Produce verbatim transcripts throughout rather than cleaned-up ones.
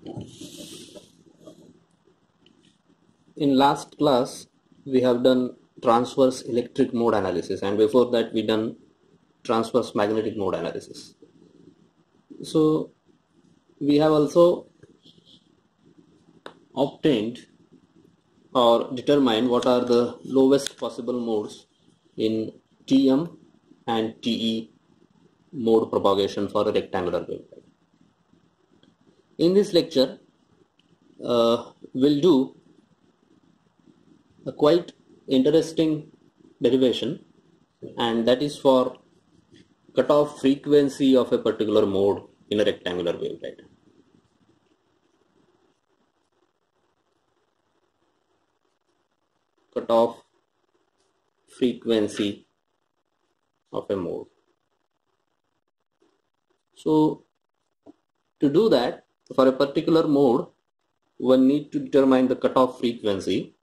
In last class, we have done transverse electric mode analysis, and before that we done transverse magnetic mode analysis. So we have also obtained or determined what are the lowest possible modes in T M and T E mode propagation for a rectangular waveguide. In this lecture, uh, we'll do a quite interesting derivation, and that is for cutoff frequency of a particular mode in a rectangular waveguide. Cutoff frequency of a mode. So to do that, for a particular mode, one need to determine the cutoff frequency.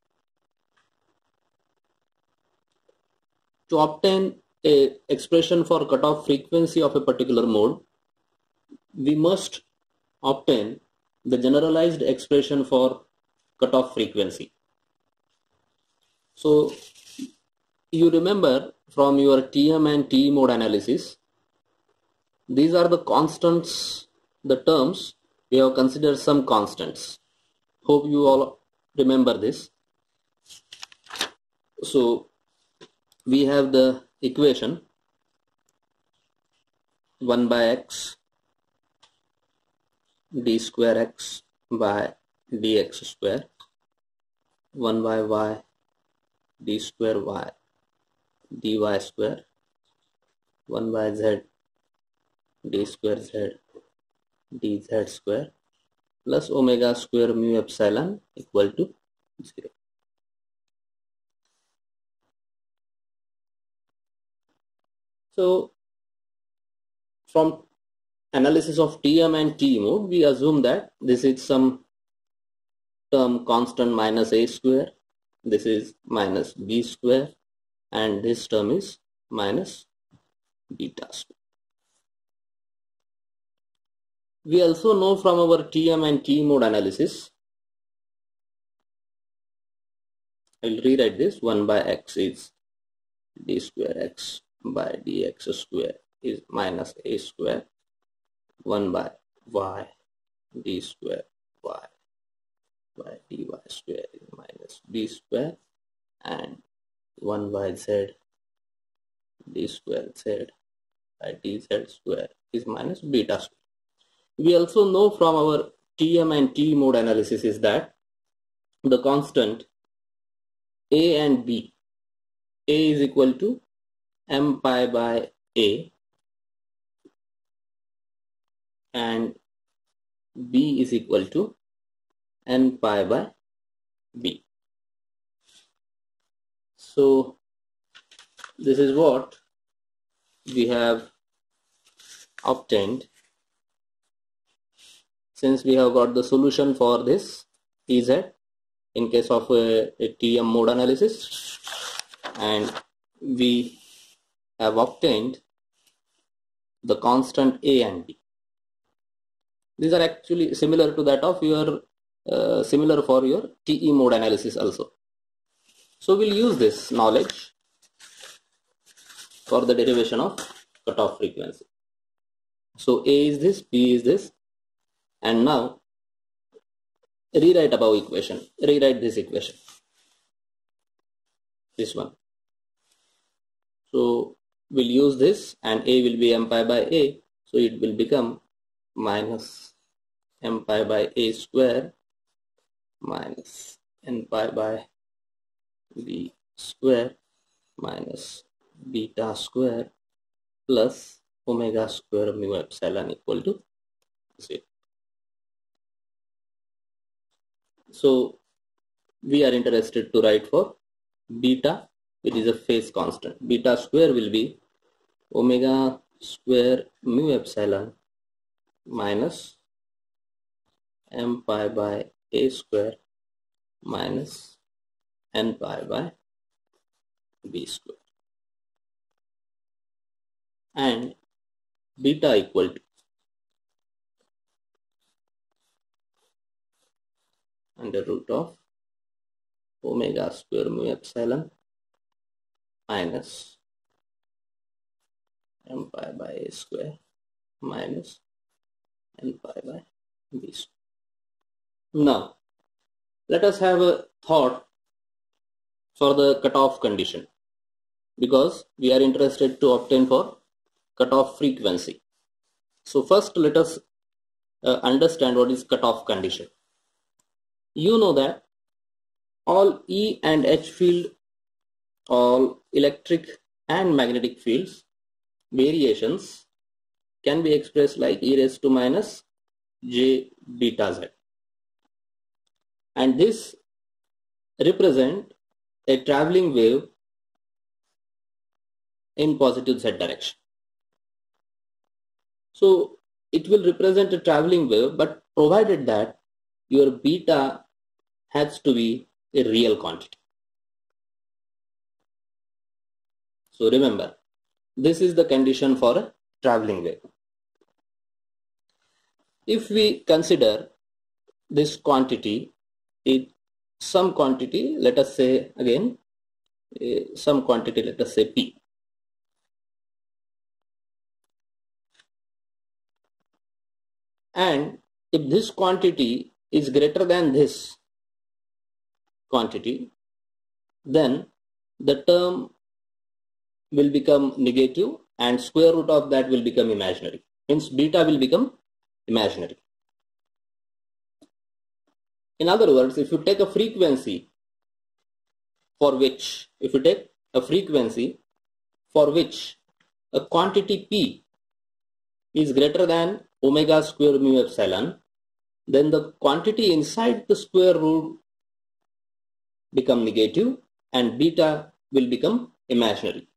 To obtain a expression for cutoff frequency of a particular mode, we must obtain the generalized expression for cutoff frequency. So you remember from your T M and T E mode analysis, these are the constants, the terms. We have considered some constants. Hope you all remember this. So we have the equation one by x d square x by dx square, one by y d square y dy square, one by z d square z dz square plus omega square mu epsilon equal to zero. So from analysis of T M and T E mode, we assume that this is some term constant minus a square, this is minus b square, and this term is minus beta square. We also know from our T M and T E mode analysis, I will rewrite this, one by x is d square x by dx square is minus a square, one by y d square y by dy square is minus b square, and one by z d square z by dz square is minus beta square. We also know from our T M and T E mode analysis is that the constant a and b, a is equal to m pi by a and b is equal to n pi by b. So this is what we have obtained. Since we have got the solution for this E Z in case of a, a T M mode analysis, and we have obtained the constant A and B. These are actually similar to that of your uh, similar for your T E mode analysis also. So we'll use this knowledge for the derivation of cutoff frequency. So A is this, B is this, and now rewrite above equation, rewrite this equation, this one. So we'll use this, and A will be m pi by A, so it will become minus m pi by A square minus n pi by B square minus beta square plus omega square mu epsilon equal to zero. So we are interested to write for beta, which is a phase constant. Beta square will be omega square mu epsilon minus m pi by a square minus n pi by b square, and beta equal to under root of omega square mu epsilon minus m pi by a square minus n pi by b square. Now, let us have a thought for the cutoff condition, because we are interested to obtain for cutoff frequency. So first let us uh, understand what is cutoff condition. You know that all E and H field, all electric and magnetic fields variations can be expressed like e raised to minus j beta z, and this represent a traveling wave in positive z direction. So it will represent a traveling wave, but provided that your beta has to be a real quantity. So remember, this is the condition for a traveling wave. If we consider this quantity, it some quantity, let us say again, uh, some quantity, let us say P. And if this quantity is greater than this quantity, then the term will become negative and square root of that will become imaginary. Hence beta will become imaginary. In other words, if you take a frequency for which, if you take a frequency for which a quantity P is greater than omega square mu epsilon, then the quantity inside the square root become negative and beta will become imaginary.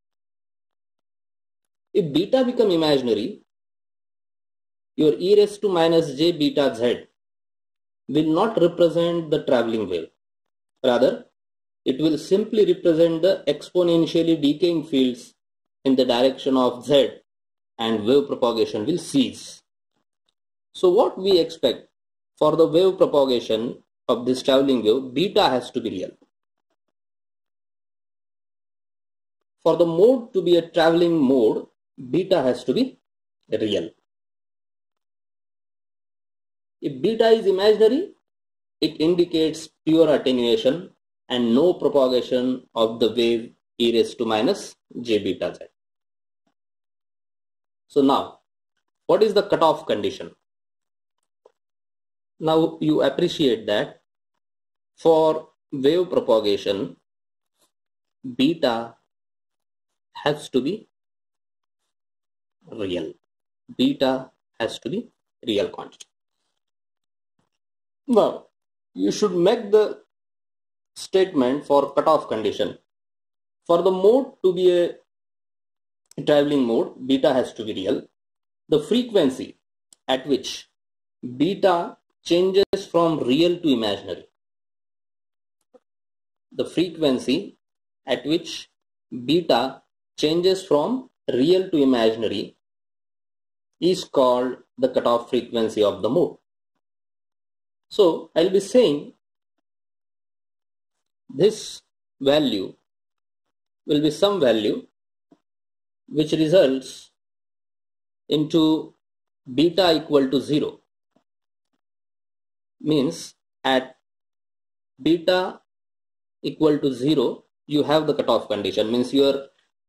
If beta become imaginary, your e raised to minus j beta z will not represent the traveling wave. Rather, it will simply represent the exponentially decaying fields in the direction of z, and wave propagation will cease. So what we expect for the wave propagation of this traveling wave, beta has to be real. For the mode to be a traveling mode, beta has to be real. If beta is imaginary, it indicates pure attenuation and no propagation of the wave e raised to minus j beta z. So now, what is the cutoff condition? Now you appreciate that for wave propagation, beta has to be real. Beta has to be real quantity. Now, you should make the statement for cutoff condition. For the mode to be a traveling mode, beta has to be real. The frequency at which beta changes from real to imaginary. The frequency at which beta changes from real to imaginary is called the cutoff frequency of the mode. So I'll be saying this value will be some value which results into beta equal to zero. Means at beta equal to zero, you have the cutoff condition. Means your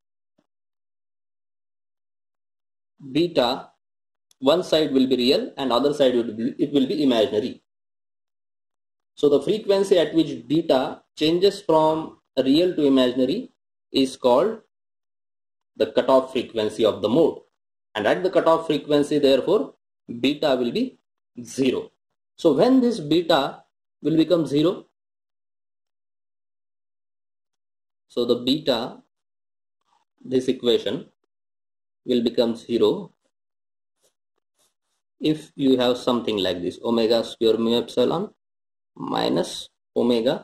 beta, one side will be real and other side will be, it will be imaginary. So the frequency at which beta changes from real to imaginary is called the cutoff frequency of the mode. And at the cutoff frequency, therefore, beta will be zero. So when this beta will become zero, so the beta, this equation will become zero if you have something like this, omega square mu epsilon minus omega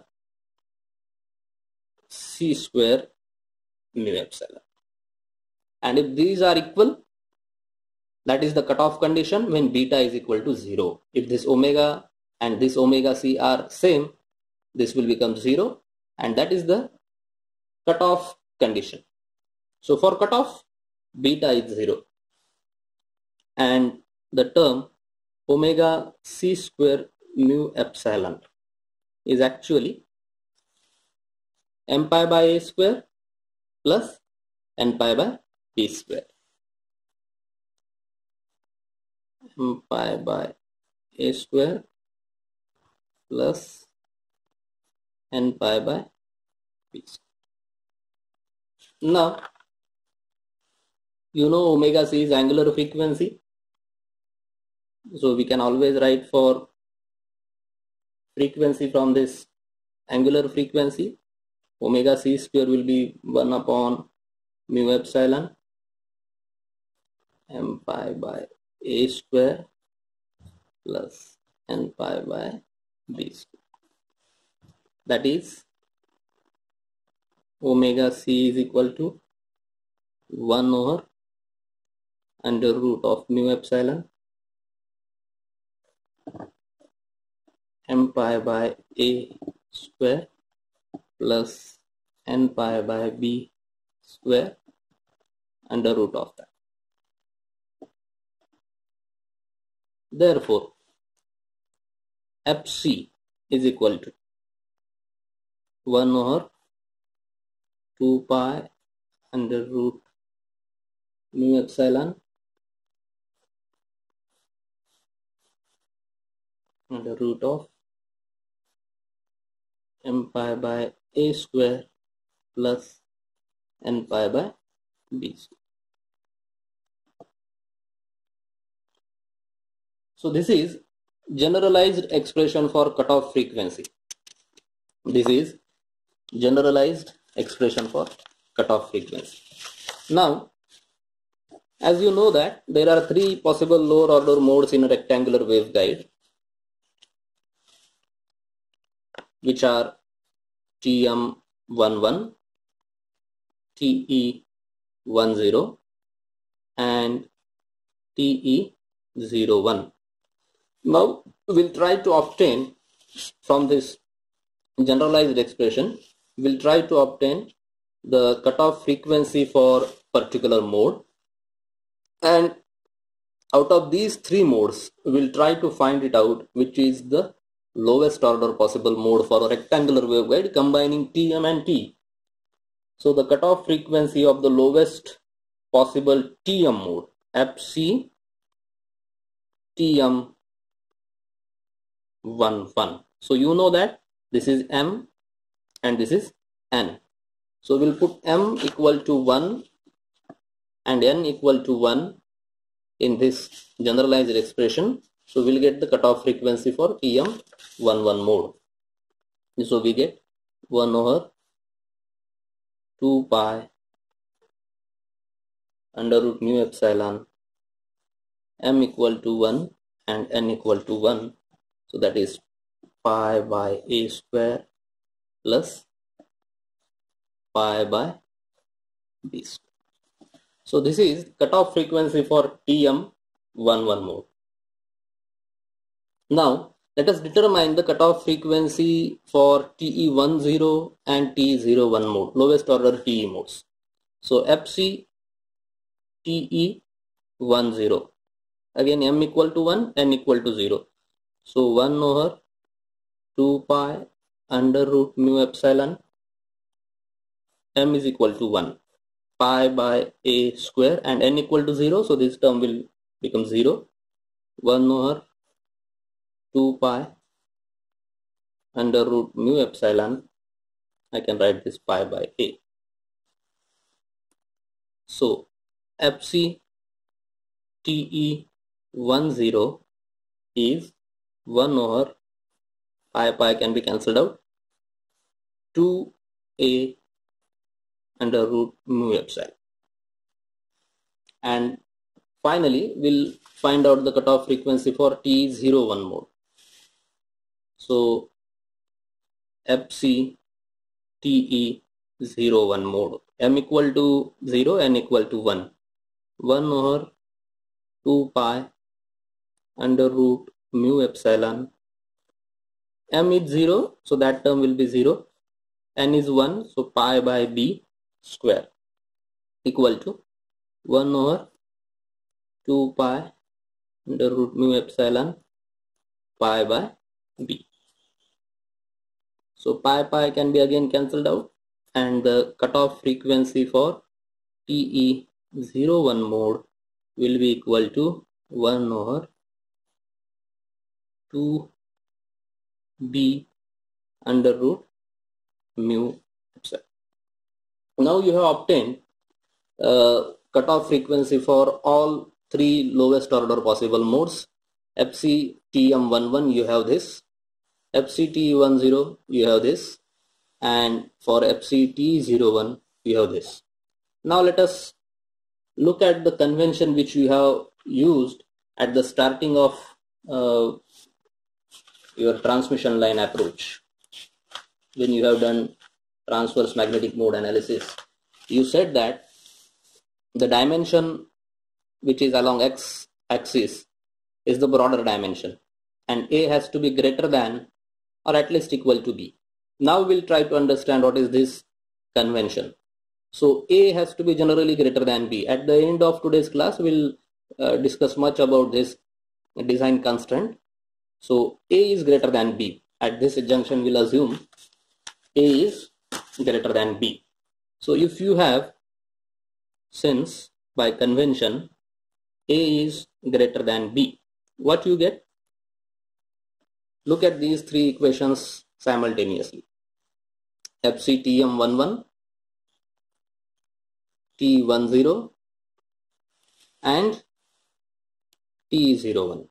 c square mu epsilon. And if these are equal, that is the cutoff condition when beta is equal to zero. If this omega and this omega c are same, this will become zero, and that is the cutoff condition. So for cutoff, beta is zero, and the term omega c square mu epsilon is actually m pi by a square plus n pi by b square. M pi by a square plus n pi by b square. Now, you know omega c is angular frequency. So we can always write for frequency from this angular frequency. Omega c square will be one upon mu epsilon m pi by a square plus n pi by b square. That is omega c is equal to one over under root of mu epsilon m pi by a square plus n pi by b square under root of that. Therefore, Fc is equal to one over two pi under root mu epsilon under root of m pi by a square plus n pi by b square. So this is generalized expression for cutoff frequency. This is generalized expression for cutoff frequency. Now, as you know that there are three possible lower order modes in a rectangular waveguide, which are T M eleven, T E ten, and T E zero one. Now we'll try to obtain from this generalized expression, we'll try to obtain the cutoff frequency for particular mode, and out of these three modes we'll try to find it out which is the lowest order possible mode for a rectangular waveguide combining T M and T. So the cutoff frequency of the lowest possible T M mode, Fc T M eleven. So you know that this is M and this is N. So we'll put M equal to one and N equal to one in this generalized expression. So we'll get the cutoff frequency for T M eleven mode. So we get one over two pi under root mu epsilon M equal to one and N equal to one. So that is pi by a square plus pi by b square. So this is cutoff frequency for T M eleven mode. Now let us determine the cutoff frequency for T E ten and T E zero one mode, lowest order T E modes. So Fc T E ten, again M equal to one, N equal to zero. So one over two pi under root mu epsilon M is equal to one, pi by a square and N equal to zero. So this term will become zero. one over two pi under root mu epsilon, I can write this pi by a. So Fc T E ten is one over pi pi can be cancelled out, two a under root mu epsilon. And finally we'll find out the cutoff frequency for T E zero one mode. So Fc T E zero one mode, M equal to zero, N equal to one, one over two pi under root mu epsilon M is zero, so that term will be zero. N is one, so pi by b square equal to one over two pi under root mu epsilon pi by b. So pi pi can be again cancelled out, and the cutoff frequency for T E zero one mode will be equal to one over two b under root mu epsilon. Now you have obtained uh, cutoff frequency for all three lowest order possible modes. F C T M eleven you have this, F C T E ten you have this, and for F C T zero one you have this. Now let us look at the convention which you have used at the starting of uh, your transmission line approach. When you have done transverse magnetic mode analysis, you said that the dimension which is along x axis is the broader dimension, and A has to be greater than or at least equal to B. Now we'll try to understand what is this convention. So A has to be generally greater than B. At the end of today's class, we'll uh, discuss much about this design constraint. So A is greater than B. At this junction, we'll assume A is greater than B. So if you have, since by convention A is greater than B, what you get? Look at these three equations simultaneously. F C T M eleven, T ten, and T zero one.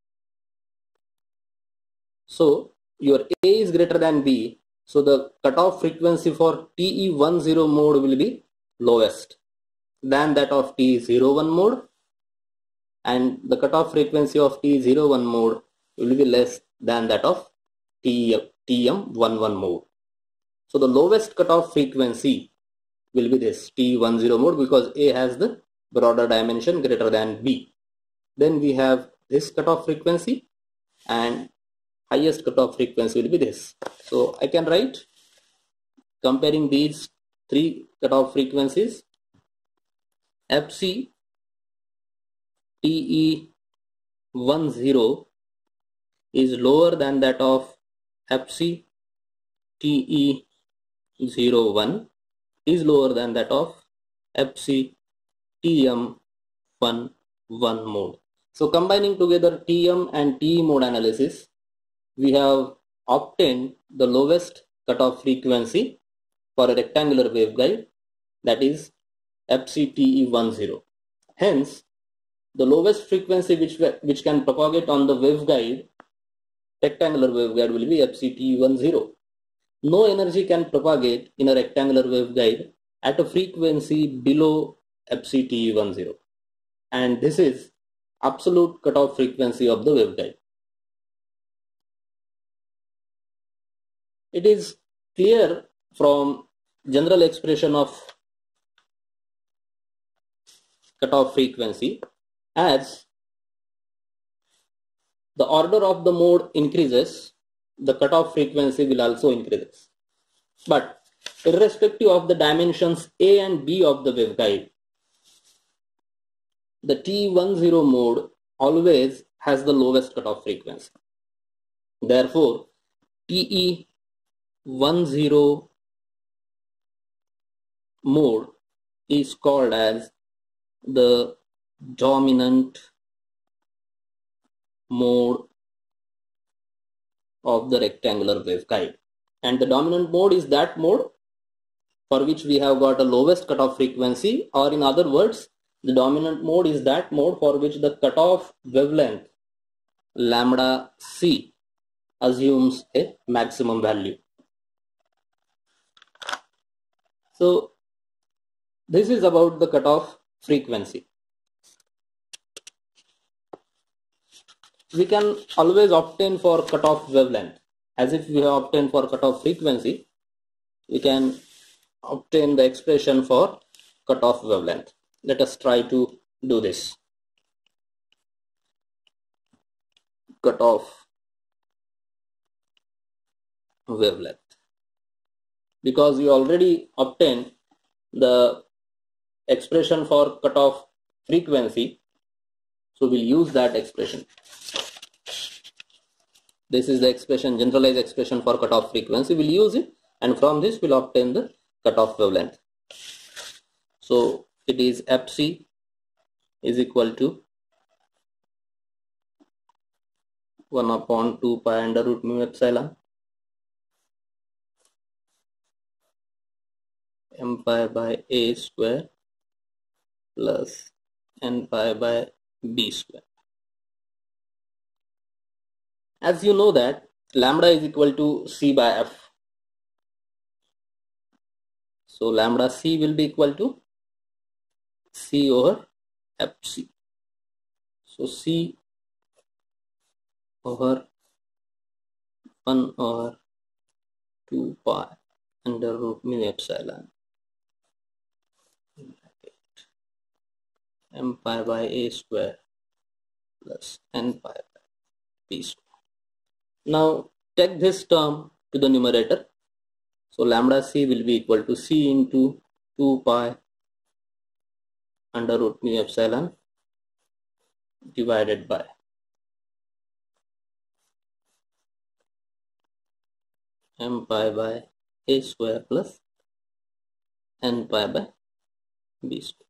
So your A is greater than B, so the cutoff frequency for T E ten mode will be lowest than that of T zero one mode, and the cutoff frequency of T zero one mode will be less than that of T M eleven mode. So the lowest cutoff frequency will be this T ten mode, because A has the broader dimension greater than B. Then we have this cutoff frequency, and highest cutoff frequency will be this. So I can write, comparing these three cutoff frequencies, F C T E ten is lower than that of F C T E zero one is lower than that of F C T M eleven mode. So combining together T M and T E mode analysis, we have obtained the lowest cutoff frequency for a rectangular waveguide, that is F C T E ten. Hence, the lowest frequency which, which can propagate on the waveguide, rectangular waveguide, will be F C T E ten. No energy can propagate in a rectangular waveguide at a frequency below F C T E ten, and this is absolute cutoff frequency of the waveguide. It is clear from general expression of cutoff frequency, as the order of the mode increases, the cutoff frequency will also increase. But irrespective of the dimensions A and B of the waveguide, the T ten mode always has the lowest cutoff frequency. Therefore, T E ten mode is called as the dominant mode of the rectangular waveguide, and the dominant mode is that mode for which we have got a lowest cutoff frequency, or in other words, the dominant mode is that mode for which the cutoff wavelength lambda c assumes a maximum value. So this is about the cutoff frequency. We can always obtain for cutoff wavelength, as if we have obtained for cutoff frequency, we can obtain the expression for cutoff wavelength. Let us try to do this. Cutoff wavelength. Because we already obtained the expression for cutoff frequency, so we'll use that expression. This is the expression, generalized expression for cutoff frequency. We'll use it, and from this we'll obtain the cutoff wavelength. So it is F C is equal to one upon two pi under root mu epsilon m pi by a square plus n pi by b square. As you know that lambda is equal to c by f. So lambda c will be equal to c over fc. So c over one over two pi under root mu epsilon m pi by a square plus n pi by b square. Now take this term to the numerator. So lambda c will be equal to c into two pi under root mu epsilon divided by m pi by a square plus n pi by b square.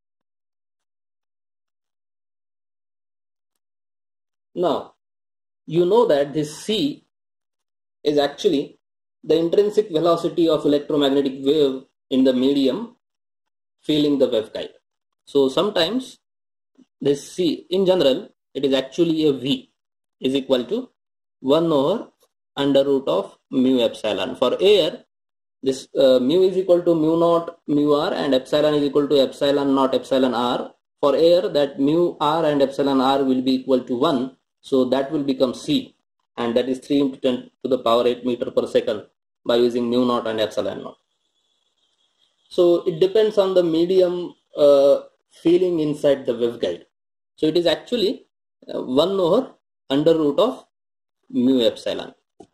Now you know that this c is actually the intrinsic velocity of electromagnetic wave in the medium filling the waveguide. So sometimes this c, in general, it is actually a v is equal to one over under root of mu epsilon. For air, this uh, mu is equal to mu naught mu r and epsilon is equal to epsilon naught epsilon r. For air, that mu r and epsilon r will be equal to one, so that will become c, and that is three into ten to the power eight meter per second by using mu naught and epsilon naught. So it depends on the medium uh, feeling inside the waveguide. So it is actually uh, one over under root of mu epsilon.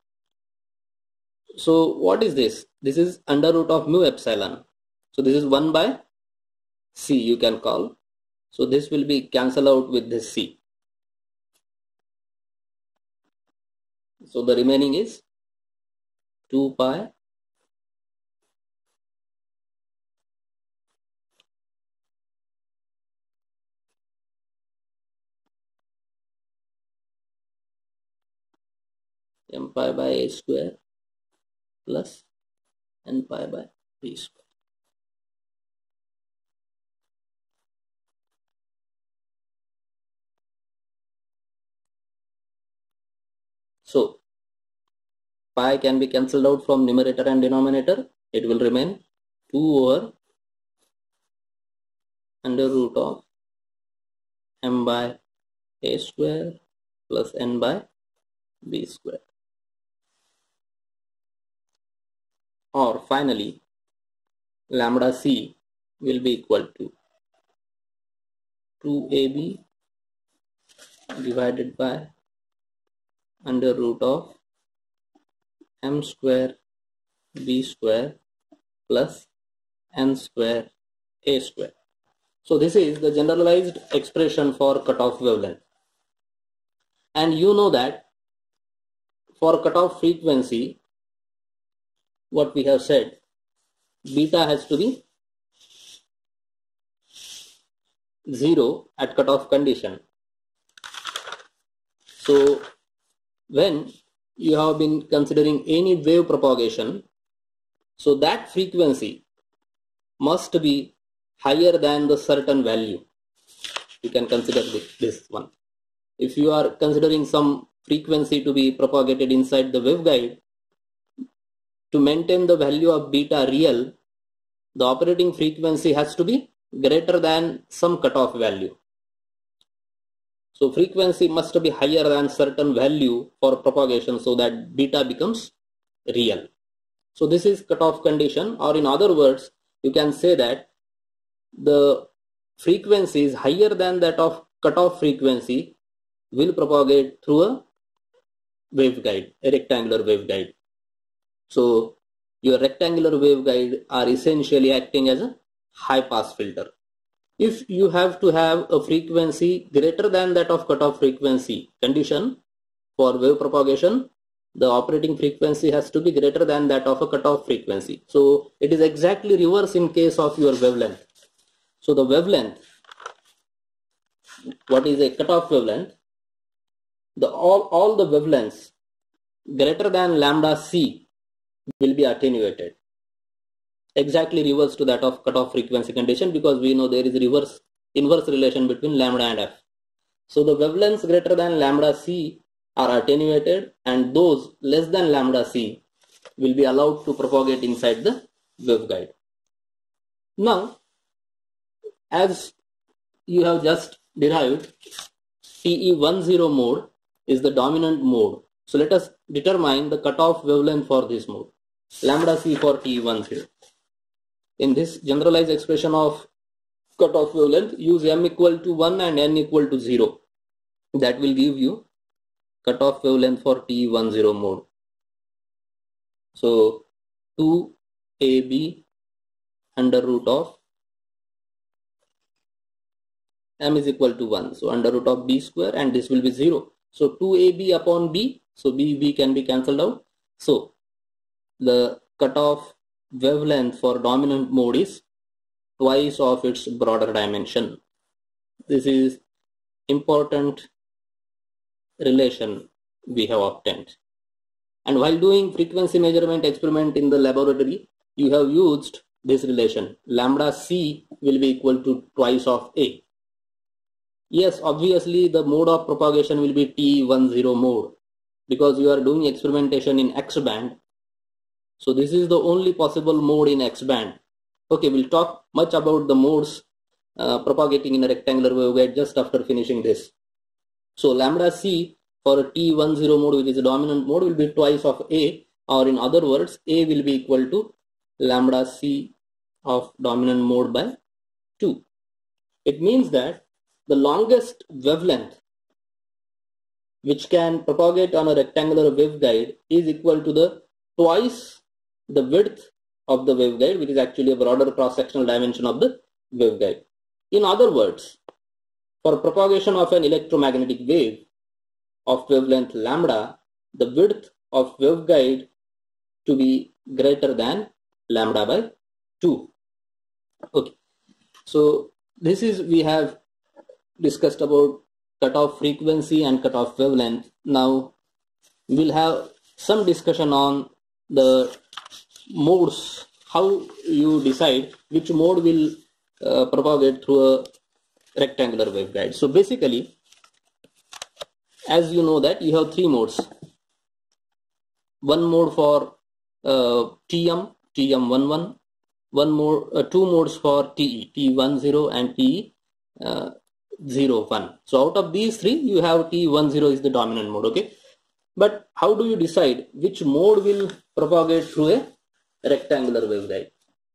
So what is this? This is under root of mu epsilon. So this is one by c, you can call. So this will be cancelled out with this c. So the remaining is two pi m pi by a square plus n pi by b square. So pi can be cancelled out from numerator and denominator. It will remain two over under root of m by a square plus n by b square. Or finally, lambda c will be equal to two a b divided by under root of m square b square plus n square a square. So this is the generalized expression for cutoff wavelength. And you know that for cutoff frequency, what we have said, beta has to be zero at cutoff condition. So when you have been considering any wave propagation, so that frequency must be higher than the certain value. You can consider this one. If you are considering some frequency to be propagated inside the waveguide, to maintain the value of beta real, the operating frequency has to be greater than some cutoff value. So frequency must be higher than certain value for propagation so that beta becomes real. So this is cutoff condition, or in other words, you can say that the frequency is higher than that of cutoff frequency will propagate through a waveguide, a rectangular waveguide. So your rectangular waveguide are essentially acting as a high pass filter. If you have to have a frequency greater than that of cutoff frequency condition for wave propagation, the operating frequency has to be greater than that of a cutoff frequency. So it is exactly reverse in case of your wavelength. So the wavelength, what is a cutoff wavelength? The all, all the wavelengths greater than lambda c will be attenuated. Exactly reverse to that of cutoff frequency condition, because we know there is reverse inverse relation between lambda and f. So the wavelengths greater than lambda c are attenuated, and those less than lambda c will be allowed to propagate inside the waveguide. Now, as you have just derived, T E ten mode is the dominant mode. So let us determine the cutoff wavelength for this mode, lambda c for T E ten. In this generalized expression of cutoff wavelength, use m equal to one and n equal to zero. That will give you cutoff wavelength for T E ten mode. So two A B under root of m is equal to one. So under root of b square, and this will be zero. So two A B upon b. So b, b can be cancelled out. So the cutoff wavelength for dominant mode is twice of its broader dimension. This is important relation we have obtained. And while doing frequency measurement experiment in the laboratory, you have used this relation. Lambda c will be equal to twice of a. Yes, obviously the mode of propagation will be T E ten mode, because you are doing experimentation in X band. So this is the only possible mode in X band. Okay, we'll talk much about the modes uh, propagating in a rectangular waveguide just after finishing this. So lambda c for a T E ten mode, which is a dominant mode, will be twice of a, or in other words, a will be equal to lambda c of dominant mode by two. It means that the longest wavelength which can propagate on a rectangular waveguide is equal to the twice the width of the waveguide, which is actually a broader cross-sectional dimension of the waveguide. In other words, for propagation of an electromagnetic wave of wavelength lambda, the width of waveguide to be greater than lambda by two. Okay, so this is, we have discussed about cutoff frequency and cutoff wavelength. Now we'll have some discussion on the modes, how you decide which mode will uh, propagate through a rectangular waveguide. So basically, as you know that you have three modes. One mode for uh, T M, T M eleven, one mode, uh, two modes for T E, T E ten and T E uh, zero one. So out of these three, you have T E ten is the dominant mode. Okay, but how do you decide which mode will propagate through a rectangular waveguide?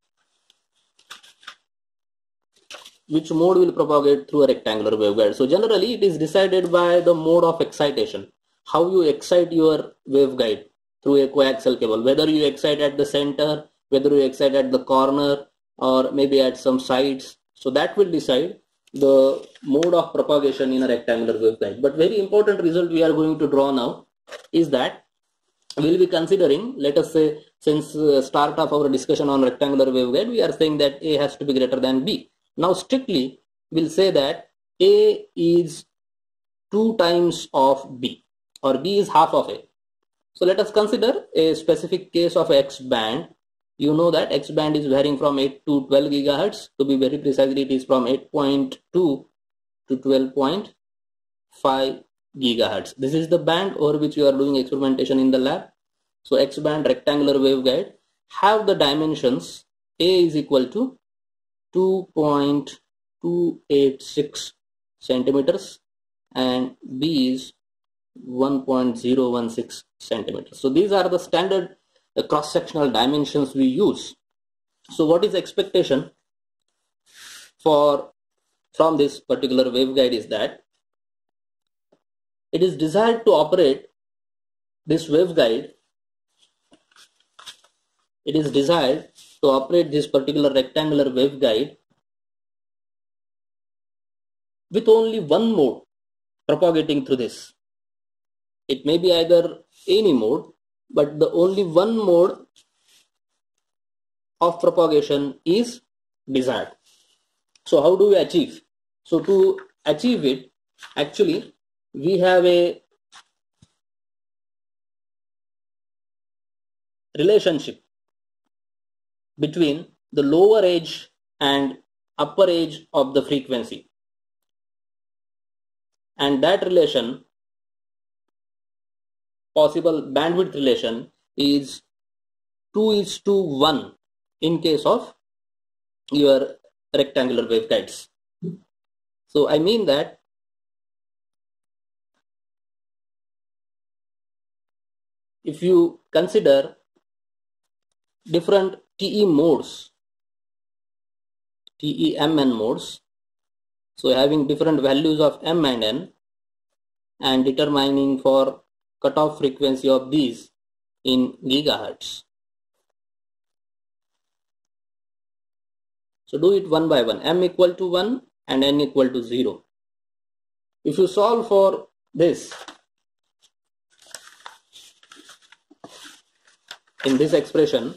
Which mode will propagate through a rectangular waveguide? So generally it is decided by the mode of excitation. How you excite your waveguide through a coaxial cable, whether you excite at the center, whether you excite at the corner, or maybe at some sides. So that will decide the mode of propagation in a rectangular waveguide. But very important result we are going to draw now is that we will be considering, let us say, since uh, start of our discussion on rectangular waveguide, we are saying that A has to be greater than B. Now strictly we'll say that A is two times of B, or B is half of A. So let us consider a specific case of X band. You know that X band is varying from eight to twelve gigahertz. To be very precisely, it is from eight point two to twelve point five gigahertz. This is the band over which you are doing experimentation in the lab. So X band rectangular waveguide have the dimensions A is equal to two point two eight six centimeters and B is one point zero one six centimeters. So these are the standard uh, cross-sectional dimensions we use. So what is the expectation for from this particular waveguide is that it is desired to operate this waveguide it is desired to operate this particular rectangular waveguide with only one mode propagating through this. It may be either any mode, but the only one mode of propagation is desired. So how do we achieve? So to achieve it, actually we have a relationship between the lower edge and upper edge of the frequency, and that relation, possible bandwidth relation, is two is to one in case of your rectangular waveguides. So I mean that if you consider different T E modes, T E M N modes, so having different values of M and N, and determining for cutoff frequency of these in gigahertz. So do it one by one. M equal to one and N equal to zero. If you solve for this in this expression,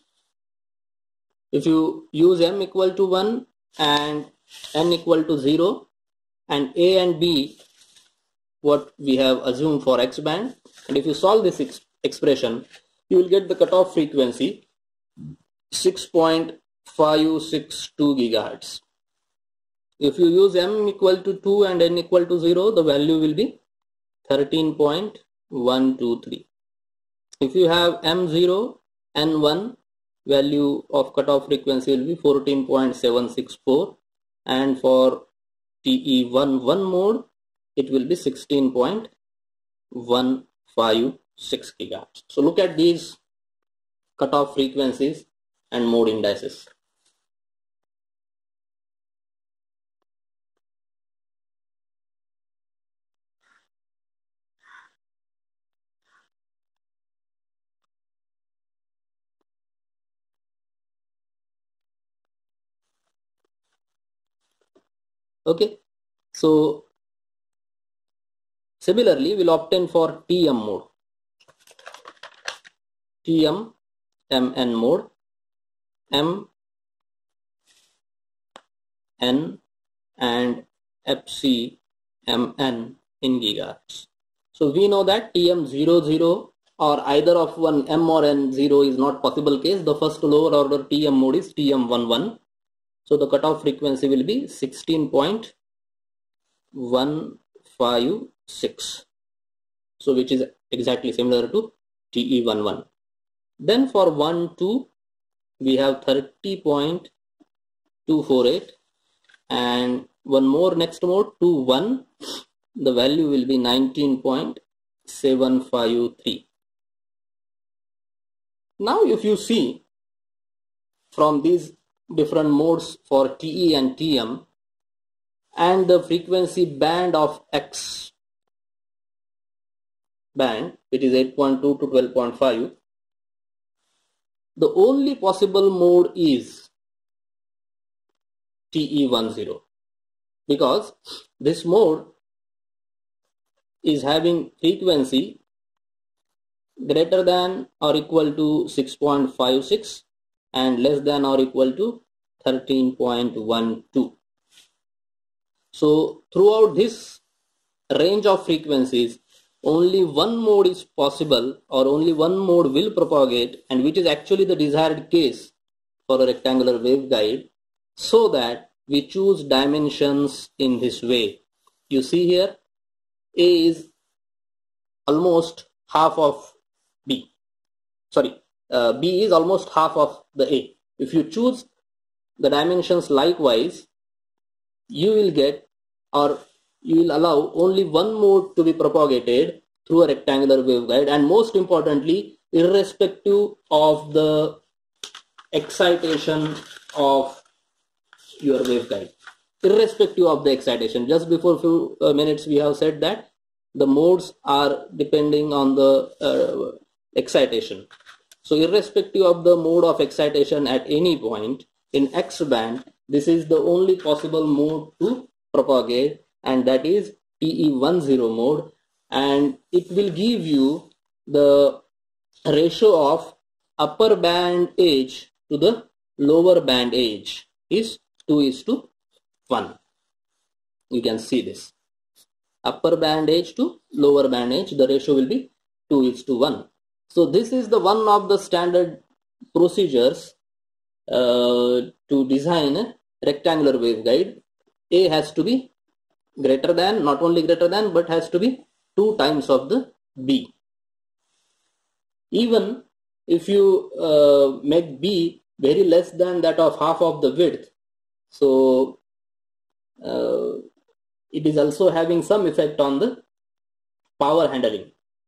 if you use M equal to one and N equal to zero, and A and B what we have assumed for X band, and if you solve this ex expression, you will get the cutoff frequency six point five six two gigahertz. If you use M equal to two and N equal to zero, the value will be thirteen point one two three. If you have M zero, N one, value of cutoff frequency will be fourteen point seven six four, and for T E one one mode it will be sixteen point one five six gigahertz. So look at these cutoff frequencies and mode indices. Okay, so similarly we'll obtain for T M mode, T M M N mode, M N and F C M N in gigahertz. So we know that T M zero zero or either of one M or N zero is not possible case. The first lower order T M mode is T M one one. So the cutoff frequency will be sixteen point one five six. So which is exactly similar to T E one one. Then for one two we have thirty point two four eight, and one more next mode two one, the value will be nineteen point seven five three. Now if you see from these different modes for T E and T M and the frequency band of X band, which is eight point two to twelve point five, the only possible mode is T E ten, because this mode is having frequency greater than or equal to six point five six and less than or equal to thirteen point one two. So throughout this range of frequencies, only one mode is possible, or only one mode will propagate, and which is actually the desired case for a rectangular waveguide, so that we choose dimensions in this way. You see here, A is almost half of B. Sorry, uh, B is almost half of the A. If you choose the dimensions likewise, you will get, or you will allow only one mode to be propagated through a rectangular waveguide, and most importantly, irrespective of the excitation of your waveguide. Irrespective of the excitation. Just before few uh, minutes we have said that the modes are depending on the uh, excitation. So irrespective of the mode of excitation at any point in X band, this is the only possible mode to propagate, and that is T E ten mode, and it will give you the ratio of upper band edge to the lower band edge is two is to one. You can see this. Upper band edge to lower band edge, the ratio will be two is to one. So this is the one of the standard procedures uh, to design a rectangular waveguide. A has to be greater than, not only greater than, but has to be two times of the B. Even if you uh, make B very less than that of half of the width, so uh, it is also having some effect on the power handling.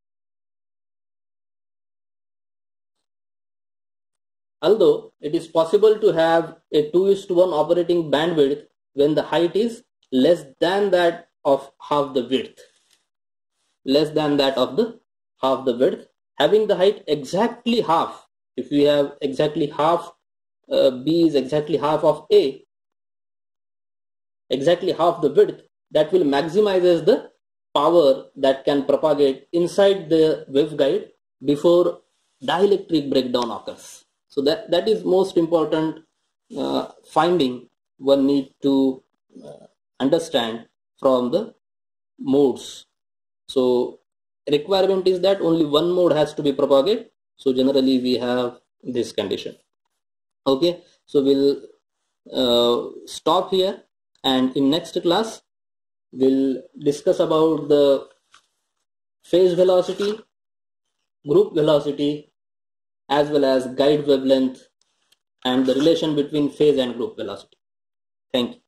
Although it is possible to have a two is to one operating bandwidth when the height is less than that of half the width, less than that of the half the width, having the height exactly half. If we have exactly half, uh, B is exactly half of A, exactly half the width, that will maximizes the power that can propagate inside the waveguide before dielectric breakdown occurs. So that, that is most important uh, finding one need to uh, understand from the modes. So requirement is that only one mode has to be propagated. So generally we have this condition. Okay, so we'll uh, stop here, and in next class we'll discuss about the phase velocity, group velocity, as well as guide wavelength and the relation between phase and group velocity. Thank you.